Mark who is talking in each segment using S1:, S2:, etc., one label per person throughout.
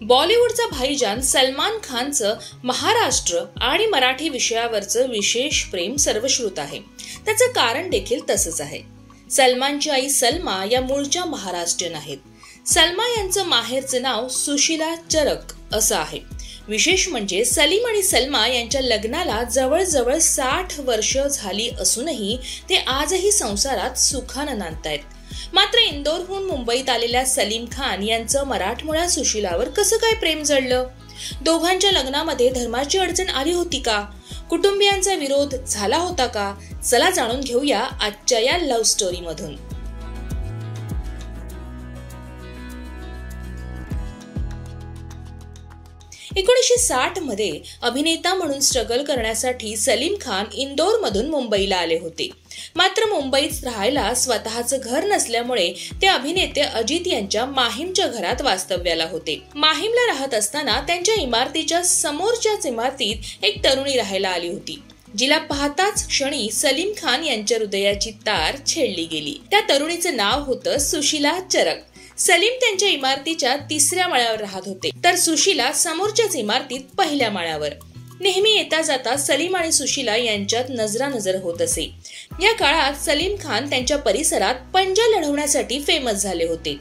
S1: बॉलिवूडचा भाईजान सलमान खानचं महाराष्ट्र आणि मराठी विषयावरचं विशेष प्रेम सर्वश्रुत आहे। त्याचं कारण देखील तसंच आहे। सलमानची आई सलमा या मूळच्या महाराष्ट्रीयन आहेत। सलमा यांचं माहेरचं नाव सुशीला चरक असं आहे। विशेष म्हणजे सलीम आणि सलमा यांच्या लग्नाला जवळजवळ 60 वर्ष झाली असूनही ते आजही संसारात सुखानं नांदतायत। मात्र इंदोरहून मुंबईत आलेल्या सलीम खान यांचं मराठमोळ्या सुशीलावर कसं काय प्रेम जडलं? दोघांच्या लग्नामध्ये धर्माची अडचण आली होती का? कुटुंबियांचा विरोध झाला होता का? चला जाणून घेऊया आजच्या या लव्ह स्टोरी मधून। 1960 मध्ये अभिनेता म्हणून स्ट्रगल करण्यासाठी सलीम खान इंदोर मधून मुंबईला आले होते। मात्र मुंबईत राहायला स्वतःचं घर नसल्यामुळे ते अभिनेते अजित यांच्या माहीमच्या घरात वास्तव्याला होते। माहीमला राहत असताना त्यांच्या इमारतीच्या समोरच्याच इमारतीत एक तरुणी राहायला आली होती, जिला पाहताच क्षणी सलीम खान यांच्या हृदयाची तार छेडली गेली। त्या तरुणीचं नाव होतं सुशीला चरक। सलीम त्यांच्या इमारतीच्या 3ऱ्या माळ्यावर राहत होते, तर सुशीला समोरच्याच इमारतीत 1ल्या माळ्यावर। नेहमी येता जाता सलीम आणि सुशीला यांच्यात नजरानजर होत असे। या काळात सलीम खान त्यांच्या परिसरात पंजा लढवण्यासाठी फेमस झाले होते।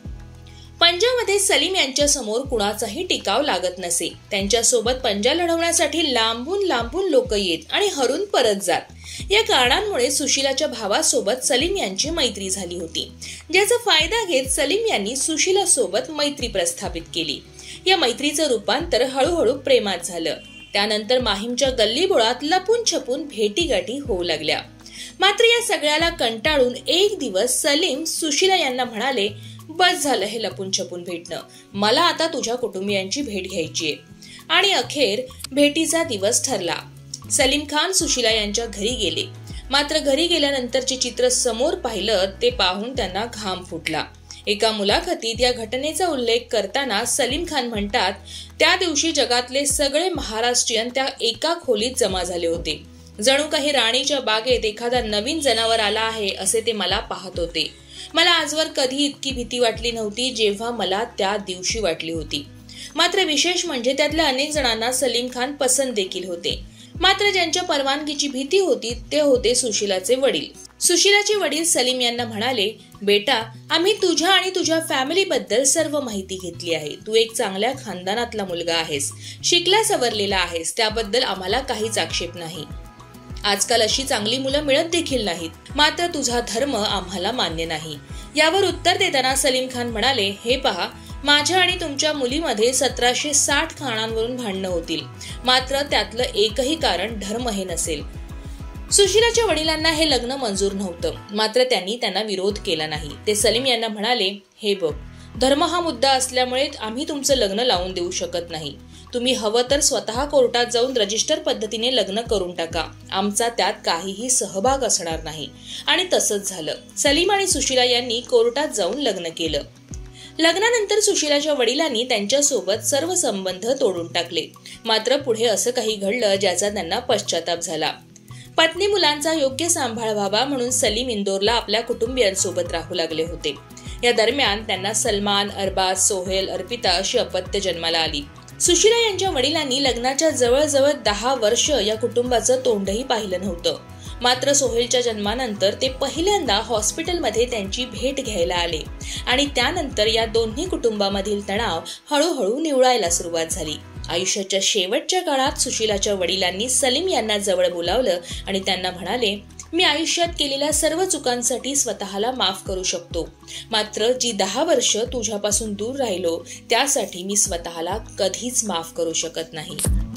S1: पंजामध्ये सलीम यांच्या समोर कुणाचाही टिकाव लागत नसे। त्यांच्या सोबत पंजा लढवण्यासाठी लांबून लांबून लोक येत आणि हरून परत जात। या कारणांमुळे सुशीलाच्या भावासोबत सलीम यांची मैत्री झाली होती, ज्याचा फायदा घेत सलीम यांनी सुशीला सोबत मैत्री प्रस्थापित केली। या मैत्रीचं रूपांतर हळूहळू प्रेमात झालं। त्यानंतर माहीमच्या गल्लीबोळात लपून छपून भेटीगाठी होऊ लागल्या। मात्र या सगळ्याला कंटाळून एक दिवस सलीम सुशीला यांना म्हणाले, बस झालं हे लपून छपून भेटणं, मला आता तुझ्या कुटुंबियांची भेट घ्यायची आहे। आणि अखेर भेटीचा दिवस ठरला। सलीम खान सुशीला यांच्या घरी गेले। मात्र घरी गेल्यानंतरचे चित्र समोर पाहिलं ते पाहून त्यांना घाम फुटला। एका मुलाखतीत या घटनेचा उल्लेख करताना सलीम खान म्हणतात, त्या दिवशी जगातले सगळे महाराष्ट्रीयन त्या एका खोलीत जमा झाले होते। जणू काही राणीच्या बागेत एखादा नवीन जनावर आला आहे असे ते मला पाहत होते। मला आजवर कधी इतकी भीती वाटली नव्हती जेव्हा मला त्या दिवशी वाटली होती। मात्र विशेष म्हणजे त्यातल्या अनेक जणांना सलीम खान पसंत देखील होते। मात्र ज्यांच्या परवानगीची भीती होती ते होते सुशीलाचे वडील। सुशीलाचे वडील सलीम यांना म्हणाले, बेटा, आम्ही तुझ्या आणि तुझ्या फॅमिली बद्दल सर्व माहिती घेतली आहे। तू एक चांगल्या खानदानातला मुलगा आहेस, शिकला सवरलेला आहेस, त्याबद्दल आम्हाला काहीच आक्षेप नाही। आजकाल अशी चांगली मुलं मिळत देखील नाहीत। मात्र तुझा धर्म आम्हाला मान्य नाही। यावर उत्तर देताना सलीम खान म्हणाले, हे पहा, माझ्या आणि तुमच्या मुलीमध्ये 1760 खाणांवरून भांडणं होतील, मात्र त्यातलं एकही कारण धर्म हे नसेल। सुशीलाच्या वडिलांना हे लग्न मंजूर नव्हतं, मात्र त्यांनी त्यांना विरोध केला नाही। ते सलीम यांना म्हणाले, हे बघ, धर्म हा मुद्दा असल्यामुळे आम्ही तुमचं लग्न लावून देऊ शकत नाही। तुम्ही हवं तर स्वतः कोर्टात जाऊन रजिस्टर पद्धतीने लग्न करून टाका, आमचा त्यात काहीही सहभाग असणार नाही। आणि तसंच झालं। सलीम आणि सुशीला यांनी कोर्टात जाऊन लग्न केलं। लग्नानंतर सुशीलाच्या वडिलांनी त्यांच्यासोबत सर्व संबंध तोडून टाकले। मात्र पुढे असं काही घडलं ज्याचा त्यांना पश्चाताप झाला। पत्नी मुलांचा योग्य सांभाळ व्हावा म्हणून सलीम इंदोरला आपल्या कुटुंबियांसोबत राहू लागले होते। या दरम्यान त्यांना सलमान, अरबाज, सोहेल, अर्पिता अशी अपत्य जन्माला आली। सुशीला यांच्या वडिलांनी लग्नाच्या जवळजवळ 10 वर्ष या कुटुंबाचं तोंडही पाहिलं नव्हतं। मात्र सोहेलच्या जन्मानंतर ते पहिल्यांदा हॉस्पिटलमध्ये त्यांची भेट घ्यायला आले आणि त्यानंतर या दोन्ही कुटुंबामधील तणाव हळूहळू निवळायला सुरुवात झाली। आयुष्याच्या शेवटच्या काळात सुशीलाच्या वडिलांनी सलीम यांना जवळ बोलावलं आणि त्यांना म्हणाले, मी आयुष्यात केलेल्या सर्व चुकांसाठी स्वतःला माफ करू शकतो, मात्र जी 10 वर्ष तुझ्यापासून दूर राहिलो त्यासाठी मी स्वतःला कधीच माफ करू शकत नाही।